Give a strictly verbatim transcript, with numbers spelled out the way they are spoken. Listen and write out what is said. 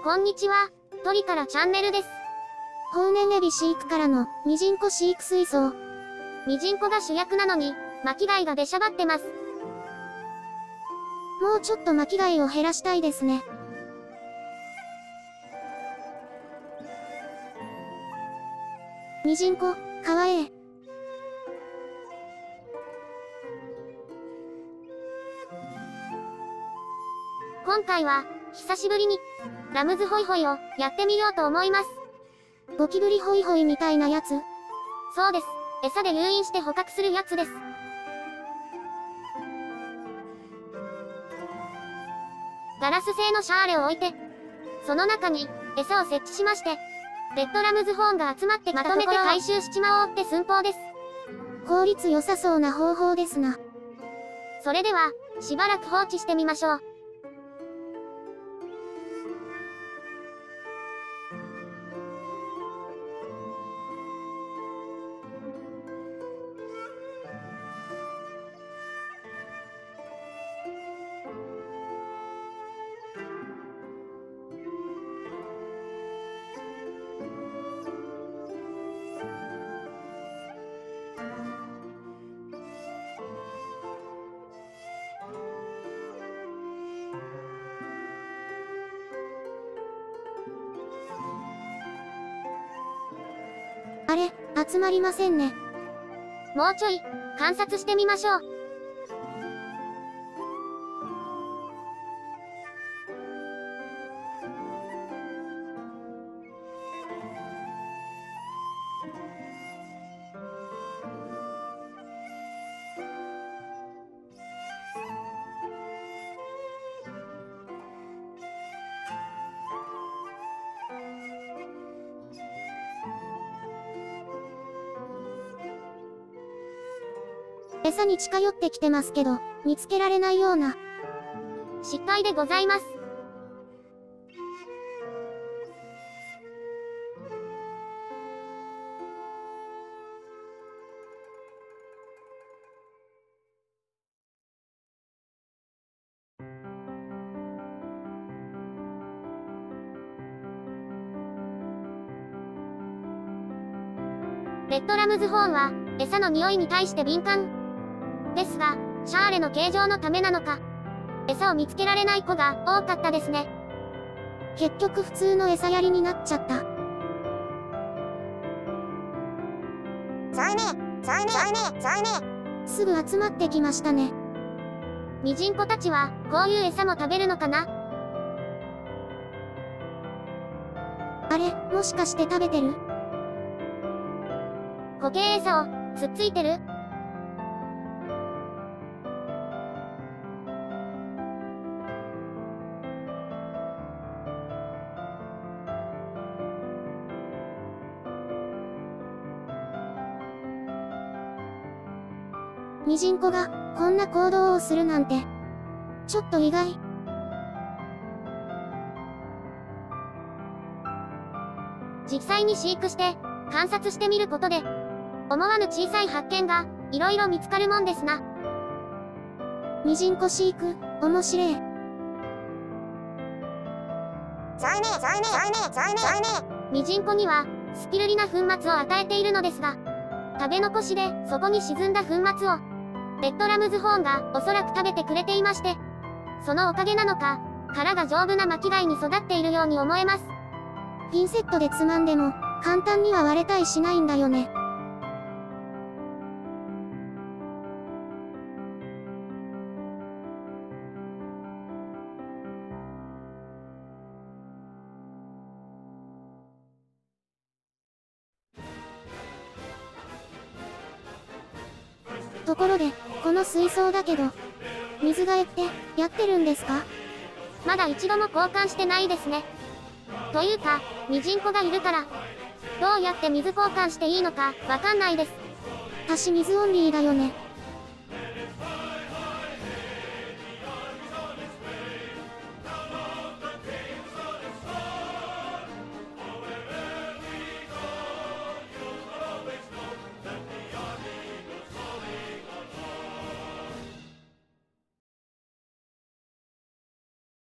こんにちは、トリからチャンネルです。 ホウネンエビ飼育からのミジンコ飼育水槽。 ミジンコが主役なのに、巻き貝が出しゃばってます。 もうちょっと巻き貝を減らしたいですね。ミジンコ、かわええ。 今回は、久しぶりに、ラムズホイホイをやってみようと思います。 ゴキブリホイホイみたいなやつ？ そうです。餌で誘引して捕獲するやつです。ガラス製のシャーレを置いて、その中に餌を設置しまして、レッドラムズホーンが集まってまとめて回収しちまおうって寸法です。 効率良さそうな方法ですな。 それでは、しばらく放置してみましょう。 あれ、集まりませんね。 もうちょい、観察してみましょう。 餌に近寄ってきてますけど、見つけられないような。 失敗でございます。レッドラムズホーンは、餌の匂いに対して敏感。ですが、シャーレの形状のためなのか、餌を見つけられない子が多かったですね。 結局普通の餌やりになっちゃった。 残念、残念、残念、残念。 すぐ集まってきましたね。 ミジンコたちは、こういう餌も食べるのかな？ あれ、もしかして食べてる？ 固形餌を、つっついてる？ ミジンコが、こんな行動をするなんて、ちょっと意外。 実際に飼育して、観察してみることで、思わぬ小さい発見が、いろいろ見つかるもんですな。 ミジンコ飼育、面白い。 残念、残念、残念、残念、残念。ミジンコには、スピルリナ粉末を与えているのですが、食べ残しで、そこに沈んだ粉末を、レッドラムズホーンがおそらく食べてくれていまして、そのおかげなのか、殻が丈夫な巻き貝に育っているように思えます。 ピンセットでつまんでも、簡単には割れたりしないんだよね。ところで、この水槽だけど、水替えって、やってるんですか？ まだ一度も交換してないですね。というか、ミジンコがいるから、どうやって水交換していいのか、わかんないです。 私水オンリーだよね。